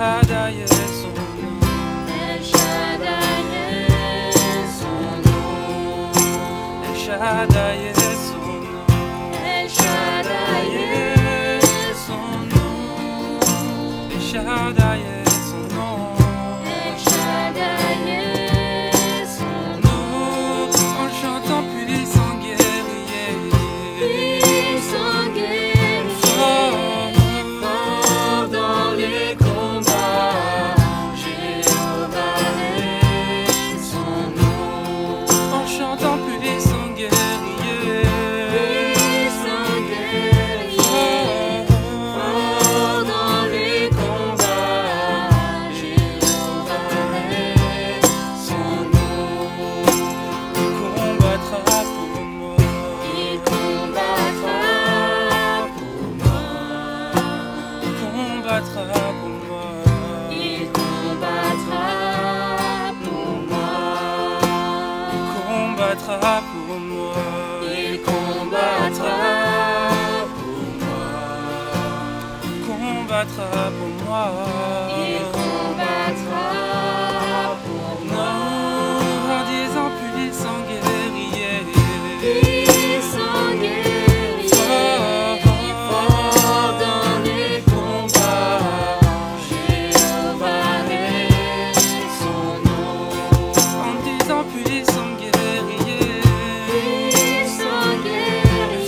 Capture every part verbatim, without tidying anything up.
Shaddai est son nom. El Shaddai est son nom. El Shaddai est son nom. El Shaddai est son nom. El Shaddai est son nom. El Shaddai est son nom. En chantant puissant guerrier. Puissant guerrier, fort dans les combats. Jéhovah est son nom. En chantant puissant guerrier. Puissant guerrier, fort dans les combats. Jéhovah est son nom. Il combattra pour moi. Il combattra pour moi. Il combattra pour moi. Il combattra pour moi. Il combattra pour moi. Il combattra pour moi. Il combattra pour moi. Il combattra pour moi. En disant puissant guerrier. Puissant guerrier, fort dans les combats. Jéhovah est son nom. En disant puissant guerrier. Puissant guerrier,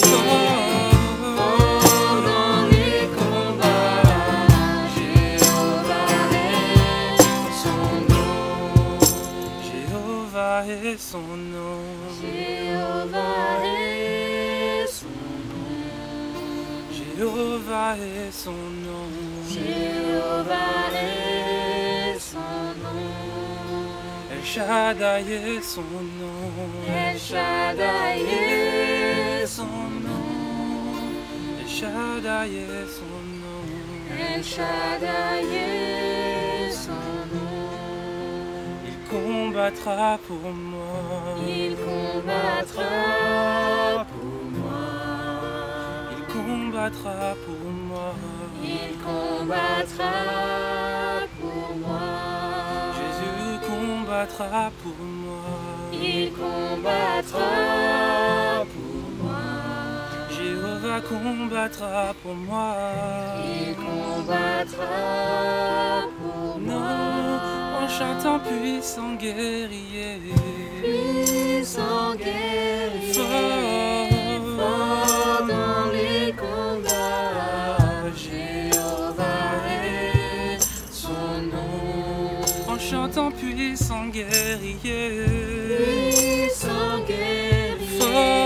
fort dans les combats. Jéhovah est son nom. Jéhovah est son nom. Jéhovah est son nom. Jéhovah est son nom. Jéhovah est son nom. El Shaddai est son nom. El Shaddai est son nom. El Shaddai est son nom. El Shaddai est son nom. Il combattra pour moi. Il combattra pour moi. Il combattra pour moi. Il combattra pour moi. Jésus combattra pour moi. Il combattra pour moi. Jéhovah combattra pour moi. Il combattra pour Non, moi. en chantant puissant guerrier. Puissant guerrier, Fort. fort dans les combats. Jéhovah est son nom. En chantant puissant guerrier. Puissant guerrier,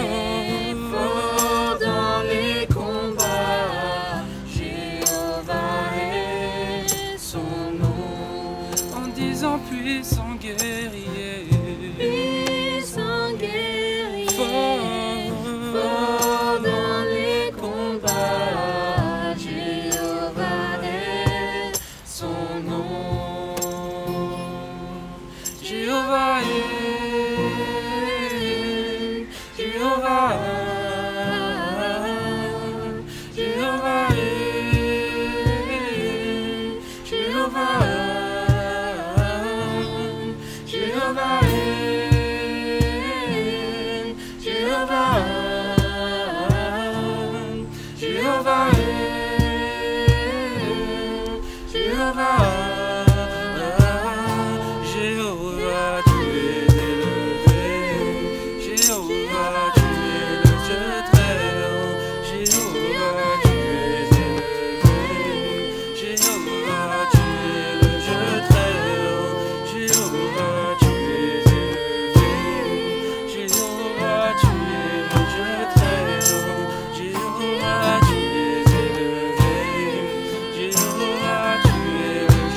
fort dans les combats. Jéhovah est son nom. En disant puissant guerrier. Puissant guerrier, Fort. fort dans les combats. Jéhovah est son nom. Jéhovah est. Jéhovah est. Jéhovah est. Jéhovah est. Jéhovah est. Jéhovah est. Jéhovah est. Jéhovah est. Jéhovah, tu es élevé. Jéhovah, tu es le Dieu très haut. Jéhovah, tu es élevé. Jéhovah, tu es le Dieu très haut. Jéhovah, tu es élevé. Jéhovah, tu es le Dieu très haut. Jéhovah, tu es élevé. Jéhovah, tu es le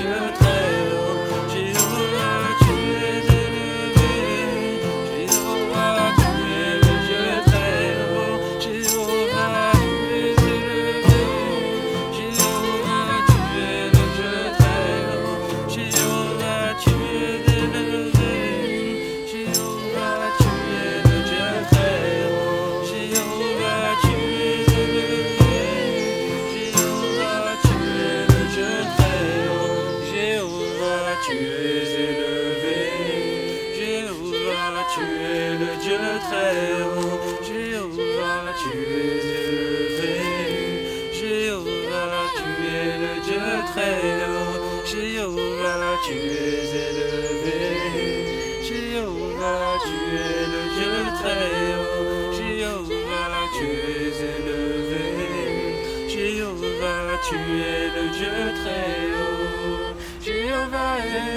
es le Dieu très haut. Jéhovah, tu es élevé. Jéhovah, tu es le Dieu très haut. Jéhovah, tu es élevé. Jéhovah, tu es le Dieu très haut. Jéhovah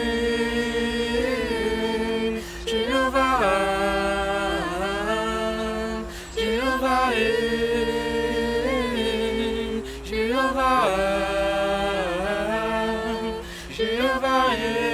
est, Jéhovah, Jéhovah est, Jéhovah, Jéhovah est.